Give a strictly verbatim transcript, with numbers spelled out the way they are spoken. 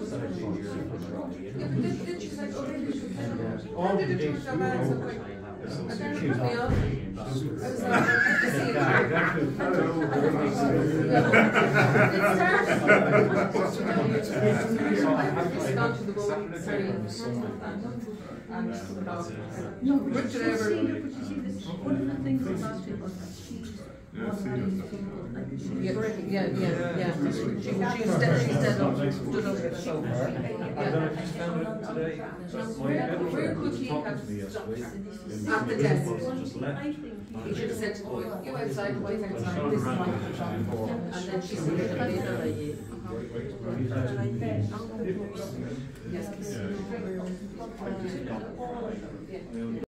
she's like, okay, when did it turn so bad? So quick. And then it put me off. I was like, I have to see it. It started. It's gone to the boat, sorry, and put it off. No, but Which you ever. see, look, but you see this, one of the things about it was that she Yeah, yeah, yeah, yeah. She, she, she stood, she stood up, stood up with the sofa. I don't know if you found it today. Where could he have stopped at the desk? He should have said to the boy, you outside, the wife outside, this is my shop. And then she said, yes, kiss.